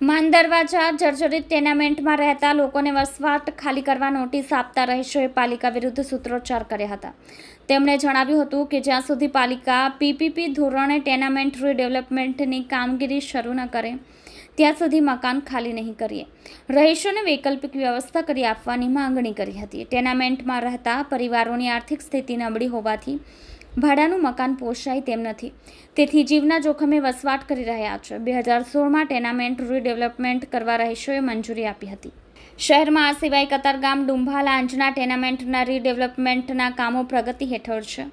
માંદરવાજા જર્જરિત ટેનામેન્ટમાં રહેતા લોકોને વસવાટ ખાલી કરવા નોટિસ આપતા રહીશોએ પાલિકા વિરુદ્ધ સૂત્રોચ્ચાર કર્યા હતા। તેમણે જણાવ્યું હતું કે જ્યાં સુધી પાલિકા પીપીપી ધોરણે ટેનામેન્ટ રીડેવલપમેન્ટની કામગીરી શરૂ ન કરે ત્યાં સુધી મકાન ખાલી નહીં કરીએ। રહીશોને વૈકલ્પિક વ્યવસ્થા કરી આપવાની માંગણી કરી હતી। ટેનામેન્ટમાં રહેતા પરિવારોની આર્થિક સ્થિતિ નબળી હોવાથી ભાડાનું મકાન પોષાય તેમ નથી, તેથી જીવના જોખમે વસવાટ કરી રહ્યા છે। 2016માં ટેનામેન્ટ રીડેવલપમેન્ટ કરવા રહીશોએ મંજૂરી આપી હતી। શહેરમાં આ સિવાય કતારગામ, ડુંભા, લાંજના ટેનામેન્ટના રીડેવલપમેન્ટના કામો પ્રગતિ હેઠળ છે,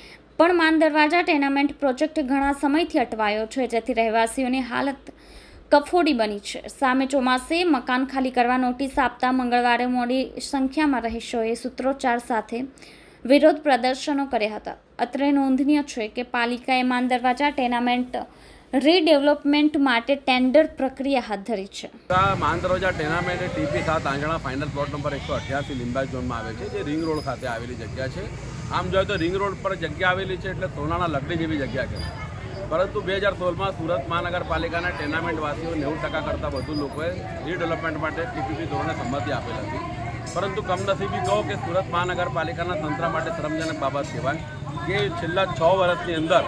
પણ માંદરવાજા ટેનામેન્ટ પ્રોજેક્ટ ઘણા સમયથી અટવાયો છે, જેથી રહેવાસીઓની હાલત કફોડી બની છે। સામે ચોમાસે મકાન ખાલી કરવા નોટિસ આપતા મંગળવારે મોટી સંખ્યામાં રહીશોએ સૂત્રોચ્ચાર સાથે વિરોધ પ્રદર્શનો કર્યા હતા। અત્રે નોંધનીય છે કે પાલિકાએ માંદરવાજા ટેનામેન્ટ રીડેવલપમેન્ટ માટે ટેન્ડર પ્રક્રિયા હાથ ધરી છે। માંદરવાજા ટેનામેન્ટ ટીપી 7 આંગણા ફાઇનલ પ્લોટ નંબર 188 લીંબાજ ઝોનમાં આવે છે, જે રિંગ રોડ ખાતે આવેલી જગ્યા છે। આમ જોઈએ તો રિંગ રોડ પર જગ્યા આવેલી છે એટલે સોનાના લગડી જેવી જગ્યા કહેવાય, પરંતુ 2016માં સુરત મહાનગરપાલિકાના ટેનામેન્ટ વાસીઓ 90% કરતાં વધુ લોકોએ રીડેવલપમેન્ટ માટે ટીપીપી ધોરણે સંમતિ આપેલ હતી, પરંતુ કમનસીબી કહો કે સુરત મહાનગરપાલિકાના તંત્ર માટે શરમજનક બાબત કહેવાય કે છેલ્લા 6 વર્ષની અંદર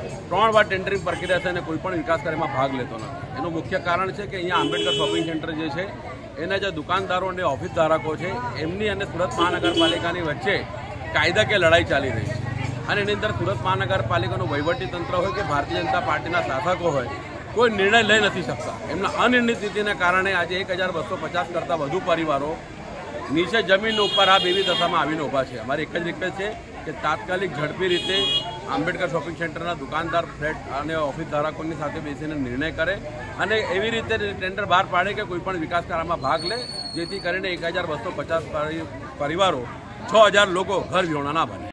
3 વાર ટેન્ડરિંગ પ્રક્રિયા છે અને કોઈ પણ વિકાસ કાર્યમાં ભાગ લેતો નથી। એનું મુખ્ય કારણ છે કે અહીંયા આંબેડકર શોપિંગ સેન્ટર જે છે એના જે દુકાનદારો અને ઓફિસ ધારકો છે એમની અને સુરત મહાનગરપાલિકાની વચ્ચે કાયદાકીય લડાઈ ચાલી રહી છે, અને એની અંદર સુરત મહાનગરપાલિકાનું વહીવટી તંત્ર હોય કે ભારતીય જનતા પાર્ટીના શાસકો હોય કોઈ નિર્ણય લઈ નથી શકતા। એમના અનિર્ણિત નીતિને કારણે આજે 1250 કરતાં વધુ પરિવારો નીચે જમીન ઉપર આ બેવી દશામાં આવીને ઊભા છે। અમારી એક જ રિક્વેસ્ટ છે કે તાત્કાલિક ઝડપી રીતે આંબેડકર શોપિંગ સેન્ટરના દુકાનદાર, ફ્લેટ અને ઓફિસ ધારકોની સાથે બેસીને નિર્ણય કરે અને એવી રીતે ટેન્ડર બહાર પાડે કે કોઈ પણ વિકાસ કાર્યમાં ભાગ લે, જેથી કરીને 1250 પરિવારો 6000 લોકો ઘર વિહોણા ના બને।